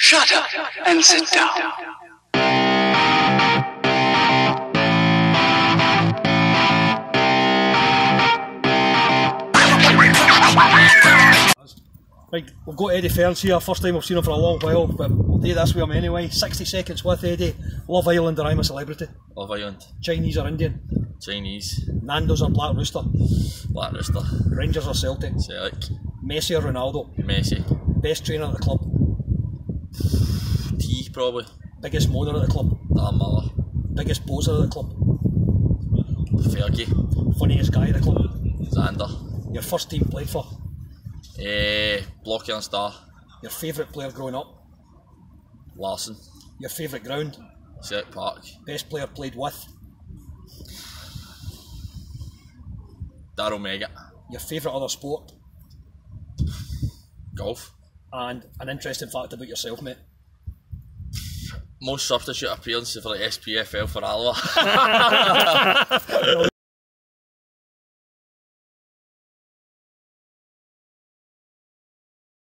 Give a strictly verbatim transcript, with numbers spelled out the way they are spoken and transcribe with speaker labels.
Speaker 1: Shut up and sit down.
Speaker 2: Right, we've got Eddie Ferns here, first time we've seen him for a long while, but we'll do this with him anyway. sixty seconds with Eddie. Love Island or I'm a Celebrity?
Speaker 3: Love Island.
Speaker 2: Chinese or Indian?
Speaker 3: Chinese.
Speaker 2: Nando's or Black Rooster?
Speaker 3: Black Rooster.
Speaker 2: Rangers or Celtic?
Speaker 3: Celtic.
Speaker 2: Messi or Ronaldo?
Speaker 3: Messi.
Speaker 2: Best trainer at the club?
Speaker 3: T probably.
Speaker 2: Biggest moaner at the club?
Speaker 3: Dan Miller.
Speaker 2: Biggest poser at the club?
Speaker 3: Fergie.
Speaker 2: Funniest guy at the club?
Speaker 3: Xander.
Speaker 2: Your first team played for?
Speaker 3: Eh, Blocky and Star.
Speaker 2: Your favourite player growing up?
Speaker 3: Larson.
Speaker 2: Your favourite ground?
Speaker 3: Celtic Park.
Speaker 2: Best player played with?
Speaker 3: Darvel Mega.
Speaker 2: Your favourite other sport?
Speaker 3: Golf.
Speaker 2: And an interesting fact about yourself, mate?
Speaker 3: Most substitute appearances for like S P F L for Alva.